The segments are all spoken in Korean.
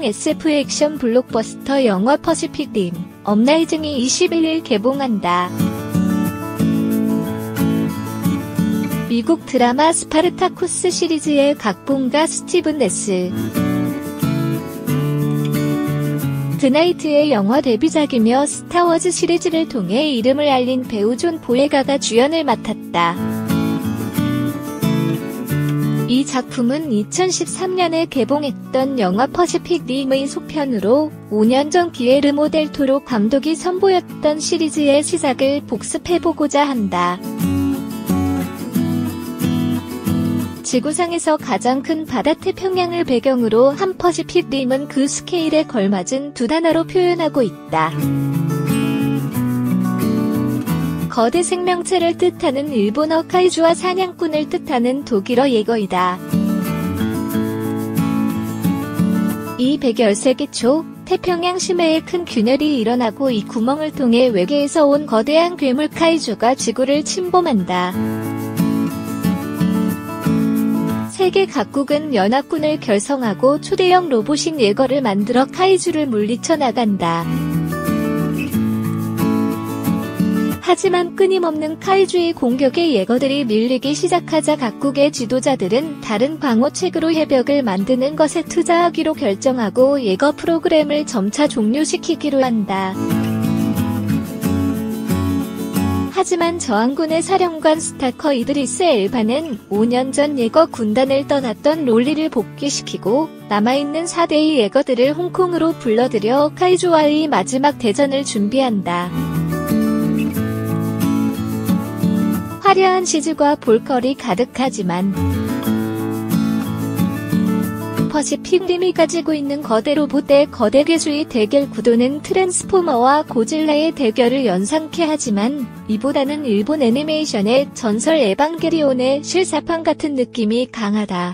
SF 액션 블록버스터 영화 퍼시픽 림 업라이징이 21일 개봉한다. 미국 드라마 스파르타쿠스 시리즈의 각본가 스티븐 레스 드나이트의 영화 데뷔작이며 스타워즈 시리즈를 통해 이름을 알린 배우 존 보예가가 주연을 맡았다. 이 작품은 2013년에 개봉했던 영화 퍼시픽 림의 속편으로 5년 전 기에르모 델 토로 감독이 선보였던 시리즈의 시작을 복습해보고자 한다. 지구상에서 가장 큰 바다 태평양을 배경으로 한 퍼시픽 림은 그 스케일에 걸맞은 두 단어로 표현하고 있다. 거대 생명체를 뜻하는 일본어 카이주와 사냥꾼을 뜻하는 독일어 예거이다. 이 113기 초 태평양 심해에 큰 균열이 일어나고 이 구멍을 통해 외계에서 온 거대한 괴물 카이주가 지구를 침범한다. 세계 각국은 연합군을 결성하고 초대형 로봇인 예거를 만들어 카이주를 물리쳐 나간다. 하지만 끊임없는 카이주의 공격에 예거들이 밀리기 시작하자 각국의 지도자들은 다른 방어책으로 해벽을 만드는 것에 투자하기로 결정하고 예거 프로그램을 점차 종료시키기로 한다. 하지만 저항군의 사령관 스타커 이드리스 엘바는 5년 전 예거 군단을 떠났던 롤리를 복귀시키고 남아있는 4대의 예거들을 홍콩으로 불러들여 카이주와의 마지막 대전을 준비한다. 화려한 CG과 볼거리 가득하지만 퍼시픽 림이 가지고 있는 거대 로봇 대 거대 괴수의 대결 구도는 트랜스포머와 고질라의 대결을 연상케 하지만 이보다는 일본 애니메이션의 전설 에반게리온의 실사판 같은 느낌이 강하다.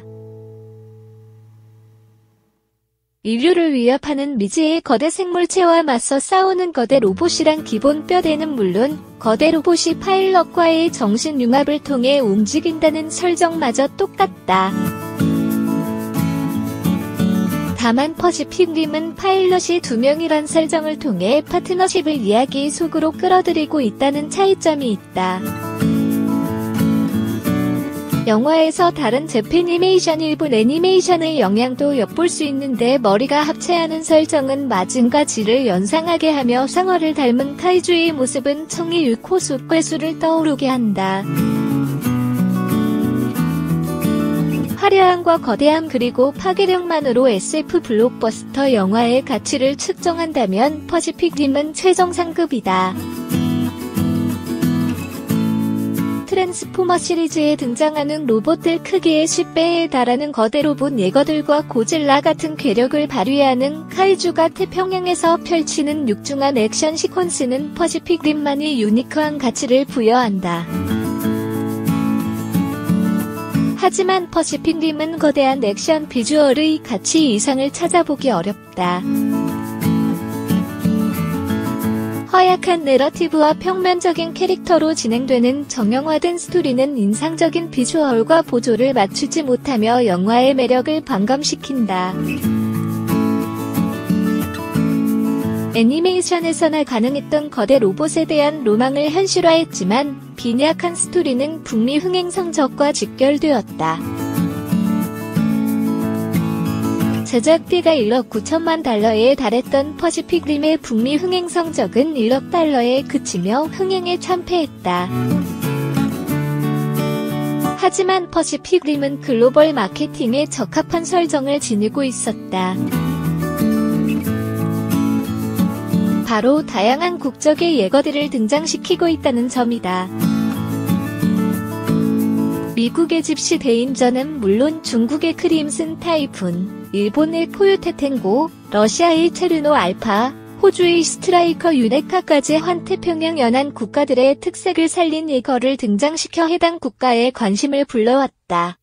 인류를 위협하는 미지의 거대 생물체와 맞서 싸우는 거대 로봇이란 기본 뼈대는 물론 거대 로봇이 파일럿과의 정신융합을 통해 움직인다는 설정마저 똑같다. 다만 퍼시픽 림은 파일럿이 2명이란 설정을 통해 파트너십을 이야기 속으로 끌어들이고 있다는 차이점이 있다. 영화에서 다른 재패니메이션 일본 애니메이션의 영향도 엿볼 수 있는데 머리가 합체하는 설정은 마징과 지를 연상하게 하며 상어를 닮은 카이주의 모습은 청이 유코 숫괴수를 떠오르게 한다. 화려함과 거대함 그리고 파괴력만으로 SF 블록버스터 영화의 가치를 측정한다면 퍼시픽 림은 최정상급이다. 트랜스포머 시리즈에 등장하는 로봇들 크기의 10배에 달하는 거대 로봇 예거들과 고질라 같은 괴력을 발휘하는 카이주가 태평양에서 펼치는 육중한 액션 시퀀스는 퍼시픽 림만이 유니크한 가치를 부여한다. 하지만 퍼시픽 림은 거대한 액션 비주얼의 가치 이상을 찾아보기 어렵다. 허약한 내러티브와 평면적인 캐릭터로 진행되는 정형화된 스토리는 인상적인 비주얼과 보조를 맞추지 못하며 영화의 매력을 반감시킨다. 애니메이션에서나 가능했던 거대 로봇에 대한 로망을 현실화했지만 빈약한 스토리는 북미 흥행 성적과 직결되었다. 제작비가 1억 9천만 달러에 달했던 퍼시픽 림의 북미 흥행 성적은 1억 달러에 그치며 흥행에 참패했다. 하지만 퍼시픽 림은 글로벌 마케팅에 적합한 설정을 지니고 있었다. 바로 다양한 국적의 예거들을 등장시키고 있다는 점이다. 미국의 집시 데인저는 물론 중국의 크림슨 타이푼, 일본의 코요테 탱고, 러시아의 체르노 알파, 호주의 스트라이커 유네카까지 환태평양 연안 국가들의 특색을 살린 예거를 등장시켜 해당 국가의 관심을 불러왔다.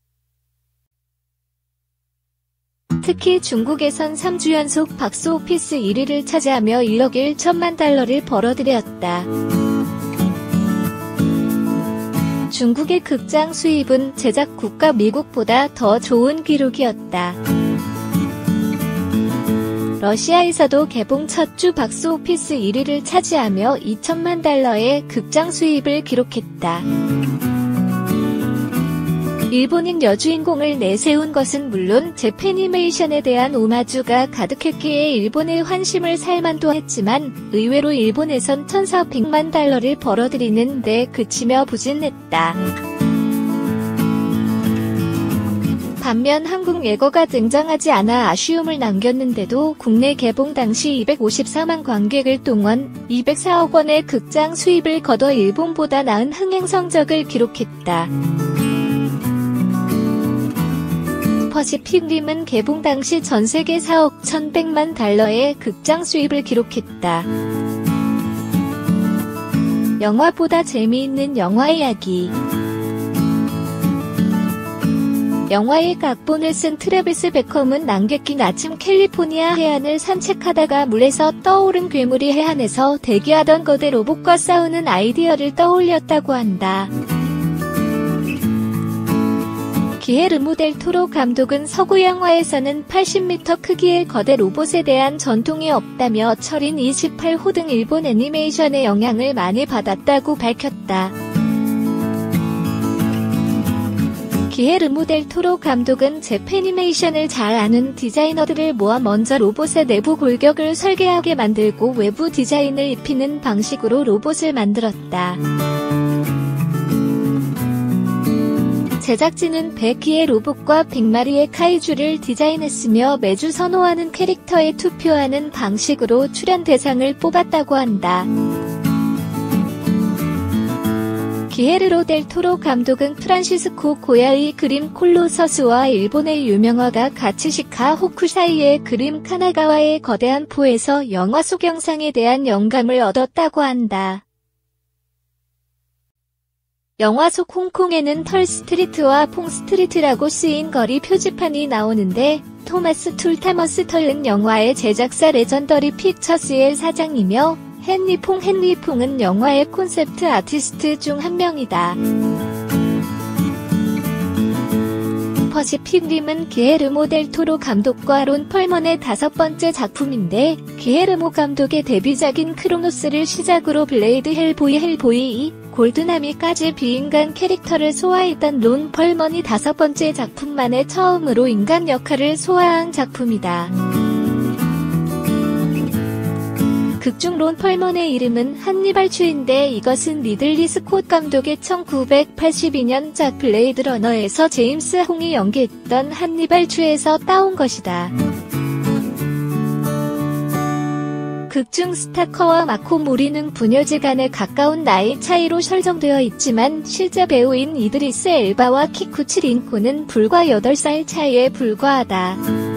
특히 중국에선 3주 연속 박스오피스 1위를 차지하며 1억 1천만 달러를 벌어들였다. 중국의 극장 수입은 제작 국가 미국보다 더 좋은 기록이었다. 러시아에서도 개봉 첫 주 박스오피스 1위를 차지하며 2천만 달러의 극장 수입을 기록했다. 일본인 여주인공을 내세운 것은 물론 재패니메이션에 대한 오마주가 가득했기에 일본의 환심을 살만도 했지만 의외로 일본에선 1,400만 달러를 벌어들이는 데 그치며 부진했다. 반면 한국 예거가 등장하지 않아 아쉬움을 남겼는데도 국내 개봉 당시 254만 관객을 동원 204억 원의 극장 수입을 거둬 일본보다 나은 흥행 성적을 기록했다. 퍼시픽 림은 개봉 당시 전세계 4억 1,100만 달러의 극장 수입을 기록했다. 영화보다 재미있는 영화 이야기. 영화의 각본을 쓴 트래비스 베컴은 남객 낀 아침 캘리포니아 해안을 산책하다가 물에서 떠오른 괴물이 해안에서 대기하던 거대 로봇과 싸우는 아이디어를 떠올렸다고 한다. 기헤르모 델 토로 감독은 서구 영화에서는 80m 크기의 거대 로봇에 대한 전통이 없다며 철인 28호 등 일본 애니메이션의 영향을 많이 받았다고 밝혔다. 기헤르모 델 토로 감독은 재패니메이션을 잘 아는 디자이너들을 모아 먼저 로봇의 내부 골격을 설계하게 만들고 외부 디자인을 입히는 방식으로 로봇을 만들었다. 제작진은 100기의 로봇과 100마리의 카이주를 디자인했으며 매주 선호하는 캐릭터에 투표하는 방식으로 출연 대상을 뽑았다고 한다. 기헤르모 델 토로 감독은 프란시스코 고야의 그림 콜로서스와 일본의 유명화가 가츠시카 호쿠사이의 그림 카나가와의 거대한 포에서 영화 속 영상에 대한 영감을 얻었다고 한다. 영화 속 홍콩에는 털 스트리트와 퐁 스트리트라고 쓰인 거리 표지판이 나오는데 토마스 툴타머스 털은 영화의 제작사 레전더리 픽처스의 사장이며 헨리 퐁은 영화의 콘셉트 아티스트 중 한 명이다. 퍼시픽 림은 기헤르모 델 토로 감독과 론 펄먼의 5번째 작품인데 기헤르모 감독의 데뷔작인 크로노스를 시작으로 블레이드 헬보이 골드나미까지 비인간 캐릭터를 소화했던 론 펄먼이 5번째 작품 만에 처음으로 인간 역할을 소화한 작품이다. 극중 론 펄먼의 이름은 한니발 추인데 이것은 리들리 스콧 감독의 1982년작 블레이드 러너에서 제임스 홍이 연기했던 한니발 추에서 따온 것이다. 극중 스타커와 마코 모리는 부녀지간에 가까운 나이 차이로 설정되어 있지만 실제 배우인 이드리스 엘바와 키쿠치 린코는 불과 8살 차이에 불과하다.